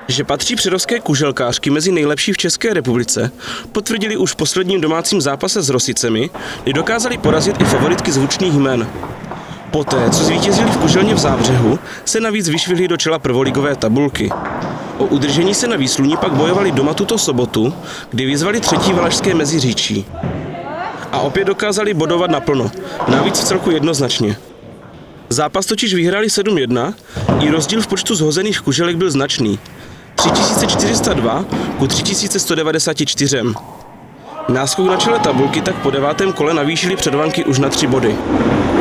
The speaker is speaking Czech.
Že patří přerovské kuželkářky mezi nejlepší v České republice, potvrdili už v posledním domácím zápase s Rosicemi, kdy dokázali porazit i favoritky zvučných jmen. Poté, co zvítězili v Kuželně v Zábřehu, se navíc vyšvihli do čela prvoligové tabulky. O udržení se na výsluní pak bojovali doma tuto sobotu, kdy vyzvali třetí Valašské Meziříčí. A opět dokázali bodovat naplno, navíc v celku jednoznačně. Zápas totiž vyhráli 7-1, i rozdíl v počtu zhozených kuželek byl značný. 3402 ku 3194. Náskok na čele tabulky tak po 9. kole navýšili předvanky už na 3 body.